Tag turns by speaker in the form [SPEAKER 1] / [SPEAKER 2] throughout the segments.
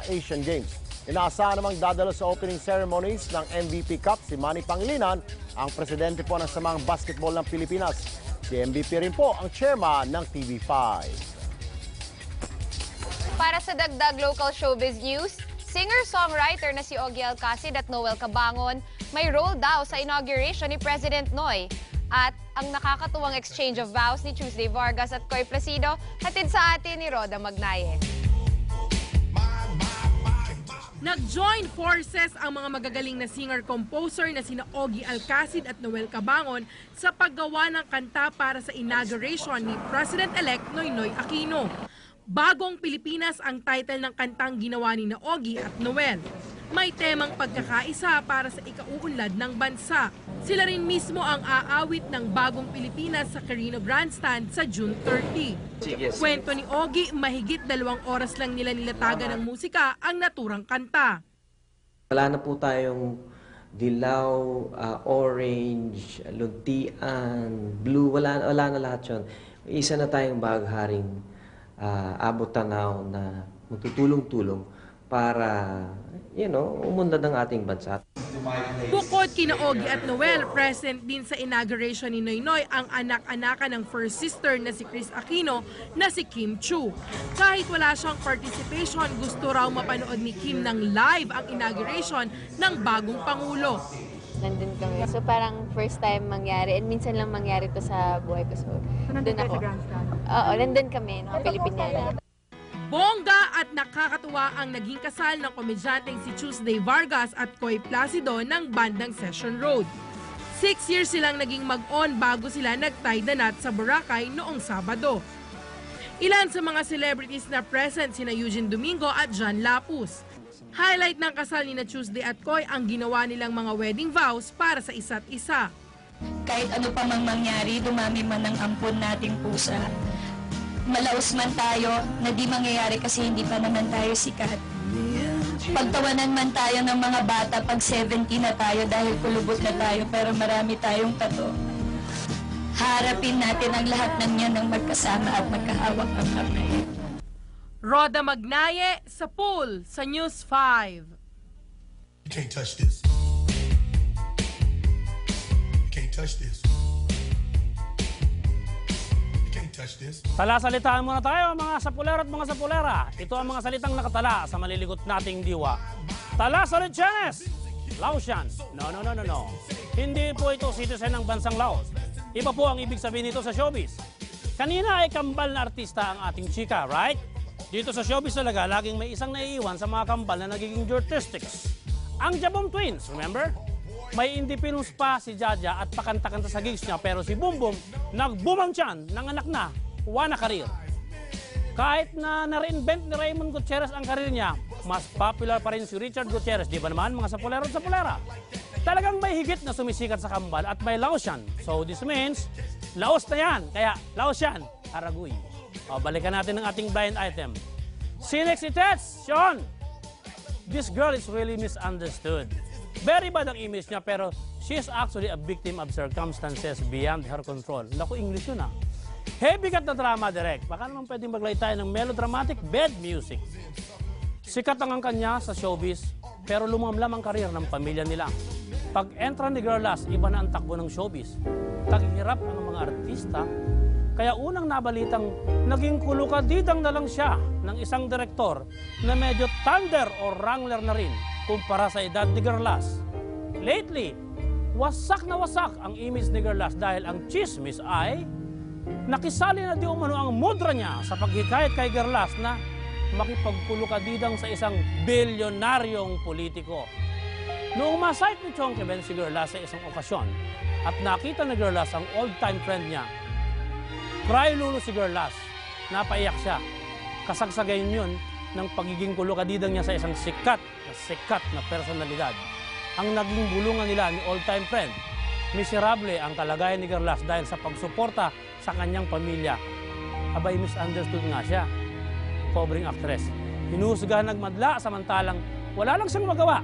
[SPEAKER 1] sa Asian Games. Inaasahan namang dadalo sa opening ceremonies ng MVP Cup si Manny Pangilinan, ang presidente po ng Samaang Basketball ng Pilipinas. Si MVP rin po ang chairman ng TV5.
[SPEAKER 2] Para sa dagdag local showbiz news, singer-songwriter na si Ogie Alcacid at Noel Cabangon may role daw sa inauguration ni President Noy. At ang nakakatuwang exchange of vows ni Tuesday Vargas at Coy Placido, hatid sa atin ni Roda Magnaye.
[SPEAKER 3] Nag-join forces ang mga magagaling na singer-composer na sina Ogie Alcacid at Noel Cabangon sa paggawa ng kanta para sa inauguration ni President-elect Noynoy Aquino. Bagong Pilipinas ang title ng kantang ginawa ni Ogie at Noel. May temang pagkakaisa para sa ikauunlad ng bansa. Sila rin mismo ang aawit ng Bagong Pilipinas sa Carino Grandstand sa June 30. Kwento ni Ogie, mahigit 2 oras lang nila nilatagan ng musika ang naturang kanta.
[SPEAKER 4] Wala na po tayong dilaw, orange, luntian, blue, wala na lahat yun. Isa na tayong bagharing abot tanaw na magtutulong-tulong para, umunlad ng ating bansa.
[SPEAKER 3] Bukod kina Ogie at Noel, present din sa inauguration ni Noynoy ang anak-anakan ng first sister na si Kris Aquino na si Kim Chiu. Kahit wala siyang participation, gusto raw mapanood ni Kim ng live ang inauguration ng bagong Pangulo.
[SPEAKER 5] Nandun kami. So parang first time mangyari and minsan lang mangyari to sa buhay ko. So nandun ako. Oo, nandun kami, Pilipiniana.
[SPEAKER 3] Bongga at nakakatuwa ang naging kasal ng komedyanteng si Tuesday Vargas at Coy Placido ng bandang Session Road. 6 years silang naging mag-on bago sila nag-tie the knot sa Boracay noong Sabado. Ilan sa mga celebrities na present sina Eugene Domingo at John Lapus. Highlight ng kasal ni Tuesday at Coy ang ginawa nilang mga wedding vows para sa isa't isa.
[SPEAKER 6] Kahit ano pa mang mangyari, dumami man ang ampon nating pusa. Malaos man tayo na di mangyayari kasi hindi pa naman tayo sikat. Pagtawanan man tayo ng mga bata pag 70 na tayo dahil kulubot na tayo pero marami tayong tato. Harapin natin ang lahat ng yan ng magkasama at magkahawak ang kamay.
[SPEAKER 3] Roda Magnaye sa pool sa News 5.
[SPEAKER 7] You can't touch this. You can't touch this.
[SPEAKER 8] Tala-salitaan muna tayo mga sapulero at mga sapulera. Ito ang mga salitang nakatala sa maliligot nating diwa. Tala-salitsyanes! Laotian. No. Hindi po ito citizen ng bansang Laos. Iba po ang ibig sabihin nito sa showbiz. Kanina ay kambal na artista ang ating chika, right? Dito sa showbiz talaga, laging may isang naiiwan sa mga kambal na nagiging jortistics. Ang Jabom Twins, remember? May independence pa si Jaja at pakanta-kanta sa gigs niya pero si Bumbum nagbumang tiyan ng anak na wana karir. Kahit na na-reinvent ni Raymond Gutierrez ang karir niya, mas popular pa rin si Richard Gutierrez, di ba naman mga sapulero at sapulera? Talagang may higit na sumisikat sa kambal at may Laotian. So this means, Laos na yan, kaya Laotian, Aragoy. O, balikan natin ang ating blind item. Sinex Itets, Sean! This girl is really misunderstood. Very bad ang image niya pero she is actually a victim of circumstances beyond her control. Naku, English yun ah. Heavy cut na drama direct. Baka naman pwedeng maglay tayo ng melodramatic bed music. Sikat ang kanya sa showbiz pero lumamlam ang karir ng pamilya nila. Pag-entra ni Girlas, iba na ang takbo ng showbiz. Taghirap ang mga artista. Kaya unang nabalitang naging kulukadidang na lang siya ng isang direktor na medyo thunder o wrangler na rin kumpara sa edad ni Girlas. Lately, wasak na wasak ang image ni Girlas dahil ang chismis ay nakisali na di umano ang mudra niya sa paghikayat kay Girlas na makipagkulukadidang sa isang bilyonaryong politiko. Noong masight ni Chonky Ben si Girlas sa isang okasyon at nakita ni Girlas ang old-time friend niya, cry lulu si Girlas, napaiyak siya. Kasagsagayon yun ng pagiging kulukadidang niya sa isang sikat na personalidad. Ang naging bulungan nila ni old-time friend, miserable ang kalagayan ni Girlas dahil sa pagsuporta sa kanyang pamilya. Abay, misunderstood nga siya. Pobreng actress. Hinuhusgahan nagmadla samantalang wala lang siyang magawa.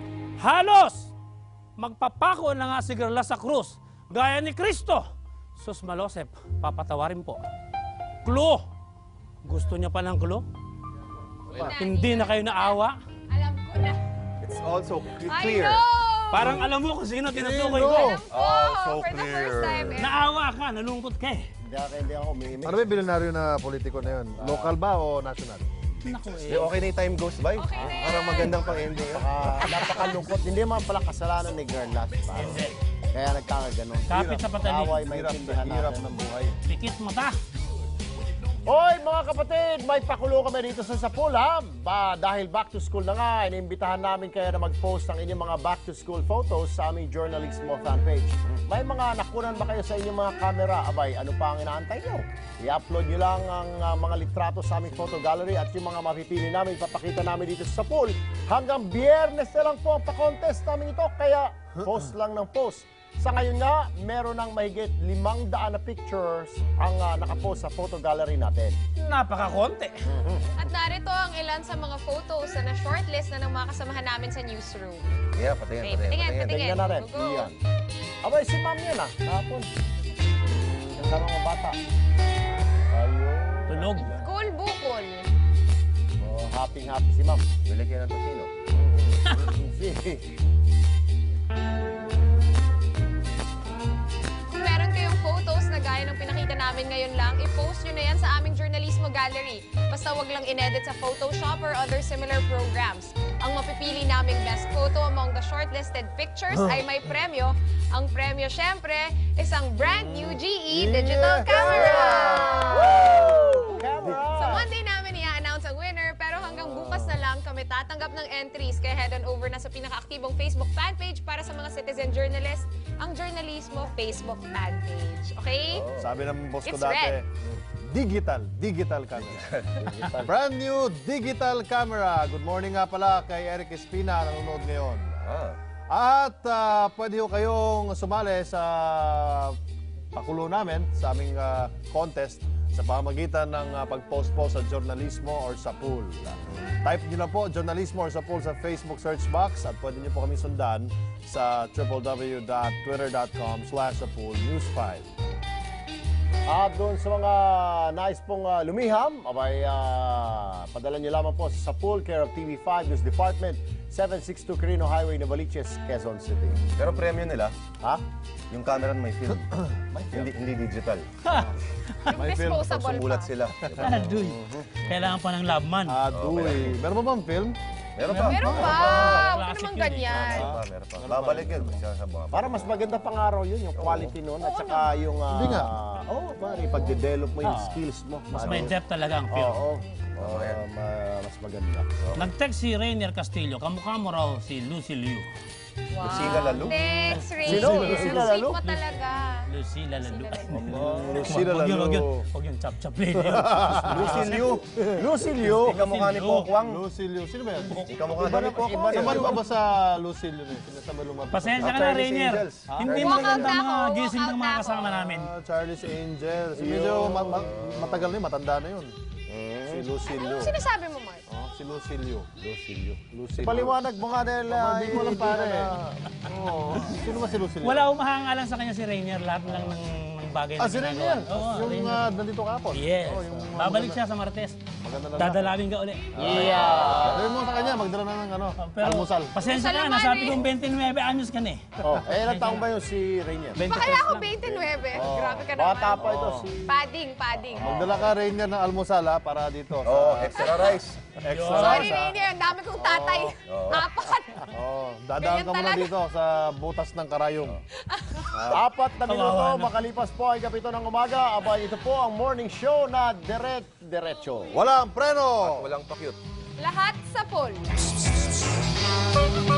[SPEAKER 8] Halos magpapako na nga si Girlas sa krus, gaya ni Kristo. Sus Malosep, papatawarin po. Clue! Gusto niya pa ng clue? Hindi na kayo naawa?
[SPEAKER 2] Alam ko na.
[SPEAKER 9] It's also
[SPEAKER 2] I
[SPEAKER 9] clear.
[SPEAKER 2] know!
[SPEAKER 8] Parang alam mo kung sino tinutukoy ko.
[SPEAKER 2] Alam ko,
[SPEAKER 9] so
[SPEAKER 2] for the first
[SPEAKER 9] clear.
[SPEAKER 2] time.
[SPEAKER 8] Naawa ka, nalungkot ka eh.
[SPEAKER 1] Hindi ako umiimik.
[SPEAKER 10] Ano ba yung bilyonaryo na politiko na yun? Local ba o national?
[SPEAKER 8] Naku
[SPEAKER 9] Di,
[SPEAKER 8] eh.
[SPEAKER 9] okay na yung time goes by.
[SPEAKER 2] Okay na yan.
[SPEAKER 9] Parang magandang pang-ending.
[SPEAKER 1] Napakalungkot. Hindi man pala kasalanan ni Girl last time.
[SPEAKER 8] Hindi.
[SPEAKER 1] Kaya nagkakaganon.
[SPEAKER 8] Kapit sa patali.
[SPEAKER 1] Away,
[SPEAKER 10] Hirap,
[SPEAKER 1] maintindihan
[SPEAKER 10] hirap
[SPEAKER 1] natin.
[SPEAKER 10] ng buhay.
[SPEAKER 8] Pikit mata.
[SPEAKER 1] Hoy mga kapatid, may pakulo kami dito sa Sapul ha. Dahil back to school na nga, inimbitahan namin kayo na mag-post ng inyong mga back to school photos sa aming Journalismo fanpage. May mga nakunan ba kayo sa inyong mga camera? Abay, ano pa ang inaantay nyo? I-upload nyo lang ang mga litrato sa aming photo gallery at yung mga mapipili namin, ipapakita namin dito sa Sapul. Hanggang Biyernes na lang po ang pa-contest namin ito, kaya post lang ng post. Sa ngayon nga, meron ng mahigit 500 na pictures ang nakapost sa photo gallery natin.
[SPEAKER 8] Napakakonti.
[SPEAKER 2] At narito ang ilan sa mga photos na na-shortlist na ng mga kasamahan namin sa newsroom.
[SPEAKER 9] Yeah,
[SPEAKER 2] Okay,
[SPEAKER 9] patingin,
[SPEAKER 2] patingin.
[SPEAKER 1] Tingnan natin.
[SPEAKER 2] Go, go.
[SPEAKER 1] Iyan. Abay, si ma'am yan kahapon. Ganda ng mga bata. Ayun.
[SPEAKER 8] Tulog.
[SPEAKER 2] Cool bukol.
[SPEAKER 1] Oh, happy si ma'am.
[SPEAKER 9] Bili kayo ng tosino.
[SPEAKER 2] Kung meron kayong photos na gaya ng pinakita namin ngayon lang, i-post nyo na yan sa aming Journalismo Gallery. Basta wag lang inedit sa Photoshop or other similar programs. Ang mapipili naming best photo among the shortlisted pictures ay may premyo. Ang premyo, syempre, isang brand new GE digital camera!
[SPEAKER 1] Camera!
[SPEAKER 2] Sa Monday namin i-announce ang winner, pero hanggang bukas na lang kami tatanggap ng entries. Kaya head on over na sa pinaka-aktibong Facebook fanpage para sa mga citizen journalists, ang Journalismo Facebook fanpage. Okay?
[SPEAKER 10] Sabi ng boss ko
[SPEAKER 2] It's
[SPEAKER 10] dati,
[SPEAKER 2] red.
[SPEAKER 10] digital camera. Brand new digital camera. Good morning nga pala kay Eric Espina, nanonood ngayon. At pwede ho kayong sumali sa pakulo namin sa aming contest sa pamamagitan ng pag-post po sa Journalismo or sa pool. Type nyo na po Journalismo or sa pool sa Facebook search box at pwede nyo po kami sundan sa www.twitter.com/sapoolnews5.
[SPEAKER 1] At doon sa mga nais pong lumiham, abay, padala nyo lamang po sa Sapul, care of TV5 News Department, 762 Quirino Highway, Novaliches, Quezon City.
[SPEAKER 9] Pero premium nila,
[SPEAKER 1] Ha?
[SPEAKER 9] yung camera may film. Hindi digital.
[SPEAKER 2] Yung disposable
[SPEAKER 9] Sumulat
[SPEAKER 2] pa.
[SPEAKER 9] sila.
[SPEAKER 8] Aduy. Kailangan pa ng labman.
[SPEAKER 10] Aduy. Meron ba bang film?
[SPEAKER 9] Meron pa.
[SPEAKER 2] Meron pa! Huwag ka
[SPEAKER 8] Classic
[SPEAKER 2] naman
[SPEAKER 8] yun eh.
[SPEAKER 2] ganyan.
[SPEAKER 9] Meron pa. Babalik yun. Sa mga
[SPEAKER 1] Para mas maganda pang araw yun, yung quality nun, at saka yung...
[SPEAKER 10] Hindi nga.
[SPEAKER 1] Pare, pag-develop mo yung skills mo.
[SPEAKER 8] Mas may depth talaga ang film.
[SPEAKER 1] Mas maganda.
[SPEAKER 8] Nag-text si Rainier Castillo, kamukha mo raw si Lucy Liu.
[SPEAKER 2] Wow.
[SPEAKER 9] Lucila Lalu?
[SPEAKER 2] Thanks, Ray.
[SPEAKER 1] Sino? Lucila Lalu?
[SPEAKER 2] Sweet mo talaga.
[SPEAKER 8] Lucila Lalu.
[SPEAKER 10] Lucila
[SPEAKER 8] Huwag yun,
[SPEAKER 10] Lalu.
[SPEAKER 8] huwag yun, chap-chap lady.
[SPEAKER 9] Lucilio.
[SPEAKER 1] Lucilio.
[SPEAKER 9] Ikaw mukha ni Pokwang.
[SPEAKER 10] Lucilio. Sino ba yan?
[SPEAKER 9] Ikaw mukha daw ni Pokwang.
[SPEAKER 10] Sumali pa ba sa Lucilio na yun? Sinasama lumapit.
[SPEAKER 8] Pasensya ka na,
[SPEAKER 9] Charlie's
[SPEAKER 8] Rainier.
[SPEAKER 9] Angels.
[SPEAKER 8] Hindi
[SPEAKER 2] Walk
[SPEAKER 8] maganda
[SPEAKER 2] out na
[SPEAKER 8] mga
[SPEAKER 2] ako,
[SPEAKER 8] gising
[SPEAKER 2] walk
[SPEAKER 8] ng
[SPEAKER 2] out
[SPEAKER 8] mga
[SPEAKER 2] na
[SPEAKER 8] kasama
[SPEAKER 2] ako.
[SPEAKER 8] namin.
[SPEAKER 10] Charlie's Angels. Medyo matagal na yun, matanda na yun. Si Lucilio.
[SPEAKER 2] Anong sinasabi mo, Mark?
[SPEAKER 10] Si Lucilio. Lucilio.
[SPEAKER 1] Paliwanag mo nga dahil...
[SPEAKER 10] Hindi ko alam pare. Sino ba si Lucilio?
[SPEAKER 8] Wala umahangalan sa kanya si Rainier. Lahat lang ng bagay na
[SPEAKER 10] Si Rainier.
[SPEAKER 8] ginagawa. Oo,
[SPEAKER 10] Yung
[SPEAKER 8] Rainier.
[SPEAKER 10] nandito kapon.
[SPEAKER 8] Yes.
[SPEAKER 10] yung
[SPEAKER 8] Babalik siya sa Martes.
[SPEAKER 10] Maganda na.
[SPEAKER 8] Dadalawin ka uli.
[SPEAKER 10] Sabi mo sa kanya, magdala na ng
[SPEAKER 8] Pero,
[SPEAKER 10] almusal.
[SPEAKER 8] pasensya ka,
[SPEAKER 2] Salamat
[SPEAKER 8] nasabi
[SPEAKER 2] eh.
[SPEAKER 8] kong 29 anyos ka na eh.
[SPEAKER 1] ilang taong ba yun si Rainier?
[SPEAKER 8] 23
[SPEAKER 2] Bakala ko
[SPEAKER 8] lang.
[SPEAKER 2] 29. Grabe ka naman.
[SPEAKER 1] Bata pa ito si...
[SPEAKER 2] Padding.
[SPEAKER 10] Magdala ka Rainier ng almusal ha, para dito.
[SPEAKER 9] Extra rice.
[SPEAKER 10] Extra
[SPEAKER 2] Sorry,
[SPEAKER 10] rice, ha?
[SPEAKER 2] Rainier. Ang dami kong tatay. Apat.
[SPEAKER 10] Dadaan
[SPEAKER 2] Ganyan
[SPEAKER 10] ka muna
[SPEAKER 2] talaga.
[SPEAKER 10] dito sa butas ng karayom.
[SPEAKER 1] 4 na minuto, makalipas po ay kapito ng umaga. Abay, ito po ang morning show na diretso.
[SPEAKER 10] Walang preno!
[SPEAKER 9] Walang pakyut.
[SPEAKER 2] Lahat sa pool.